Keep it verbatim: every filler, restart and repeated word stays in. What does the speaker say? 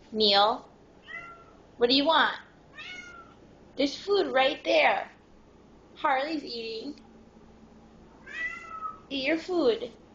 Neil, what do you want? There's food right there. Harley's eating. Eat your food.